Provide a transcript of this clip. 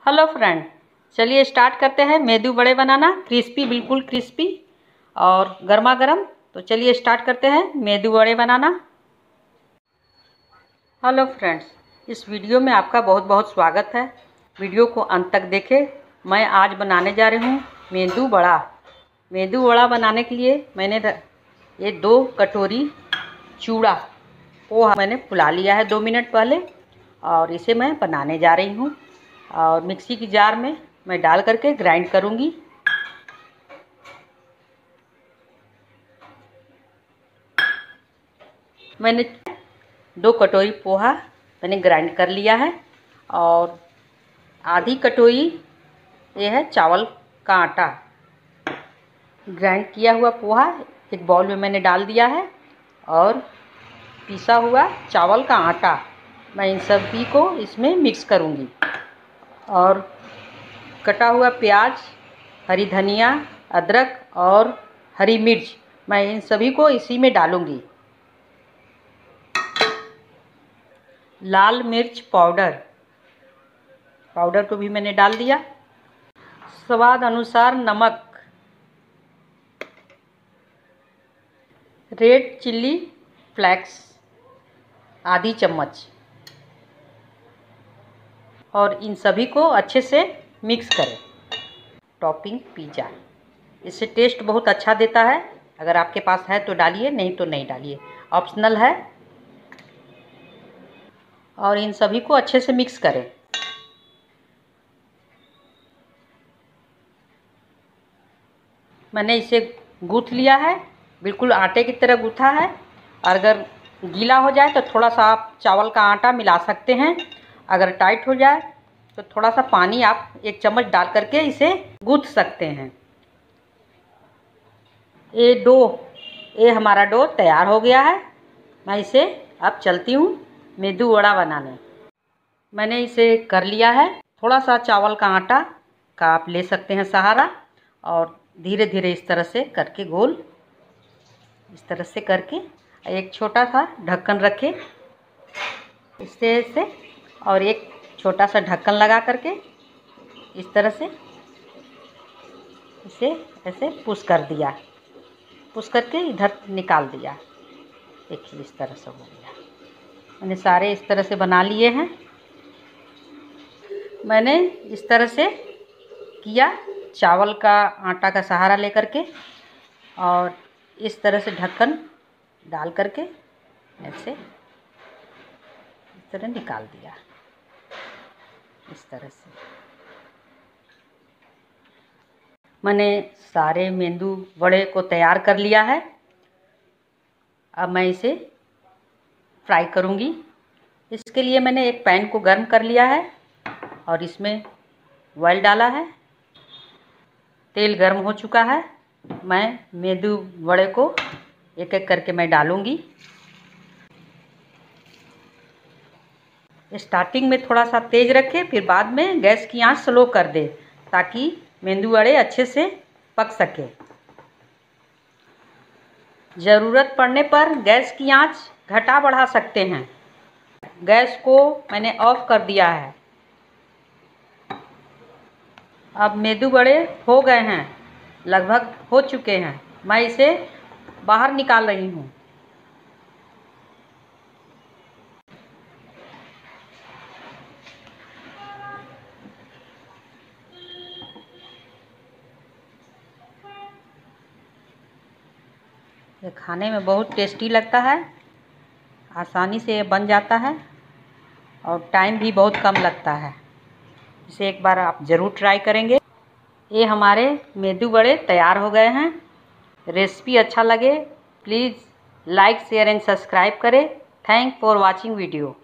Hello friend, चलिए start करते हैं मेदू बड़े बनाना। क्रिस्पी, बिल्कुल क्रिस्पी और गर्मा गर्म। तो चलिए स्टार्ट करते हैं मेदू बड़े बनाना। हेलो फ्रेंड्स, इस वीडियो में आपका बहुत बहुत स्वागत है। वीडियो को अंत तक देखें। मैं आज बनाने जा रही हूँ मेदू बड़ा। मेदू बड़ा बनाने के लिए मैंने ये 2 कटोरी चूड़ा पोहा मैंने फुला लिया है 2 मिनट पहले, और इसे मैं बनाने जा रही हूँ। और मिक्सी की जार में मैं डाल करके ग्राइंड करूँगी। मैंने 2 कटोरी पोहा मैंने ग्राइंड कर लिया है, और आधी कटोरी ये है चावल का आटा। ग्राइंड किया हुआ पोहा एक बाउल में मैंने डाल दिया है, और पिसा हुआ चावल का आटा मैं इन सभी को इसमें मिक्स करूँगी। और कटा हुआ प्याज, हरी धनिया, अदरक और हरी मिर्च मैं इन सभी को इसी में डालूँगी। लाल मिर्च पाउडर को भी मैंने डाल दिया। स्वाद अनुसार नमक। रेड चिल्ली फ्लेक्स आधी चम्मच, और इन सभी को अच्छे से मिक्स करें। टॉपिंग पिज़्ज़ा, इससे टेस्ट बहुत अच्छा देता है। अगर आपके पास है तो डालिए, नहीं तो नहीं डालिए, ऑप्शनल है। और इन सभी को अच्छे से मिक्स करें। मैंने इसे गूँथ लिया है, बिल्कुल आटे की तरह गूँथा है। और अगर गीला हो जाए तो थोड़ा सा आप चावल का आटा मिला सकते हैं। अगर टाइट हो जाए तो थोड़ा सा पानी आप 1 चम्मच डाल करके इसे गूँथ सकते हैं। ये हमारा डो तैयार हो गया है। मैं इसे अब चलती हूँ मेदू वड़ा बनाने। मैंने इसे कर लिया है। थोड़ा सा चावल का आटा का आप ले सकते हैं सहारा, और धीरे धीरे इस तरह से करके गोल, इस तरह से करके एक छोटा सा ढक्कन रखें इससे ऐसे, और एक छोटा सा ढक्कन लगा करके इस तरह से इसे ऐसे पुश कर दिया, पुश करके इधर निकाल दिया। देखिए इस तरह से हो गया। मैंने सारे इस तरह से बना लिए हैं। मैंने इस तरह से किया, चावल का आटा का सहारा लेकर के, और इस तरह से ढक्कन डाल करके ऐसे इस तरह निकाल दिया। इस तरह से मैंने सारे मेदू वड़े को तैयार कर लिया है। अब मैं इसे फ्राई करूँगी। इसके लिए मैंने एक पैन को गर्म कर लिया है, और इसमें ऑयल डाला है। तेल गर्म हो चुका है। मैं मेदू वड़े को एक एक करके मैं डालूँगी। स्टार्टिंग में थोड़ा सा तेज़ रखें, फिर बाद में गैस की आंच स्लो कर दें, ताकि मेदू वड़े अच्छे से पक सके। ज़रूरत पड़ने पर गैस की आंच घटा बढ़ा सकते हैं। गैस को मैंने ऑफ कर दिया है। अब मेदू वड़े हो गए हैं, लगभग हो चुके हैं। मैं इसे बाहर निकाल रही हूँ। ये खाने में बहुत टेस्टी लगता है, आसानी से बन जाता है, और टाइम भी बहुत कम लगता है। इसे एक बार आप ज़रूर ट्राई करेंगे। ये हमारे मेदू वड़े तैयार हो गए हैं। रेसिपी अच्छा लगे please like, share and subscribe करें। Thank for watching video.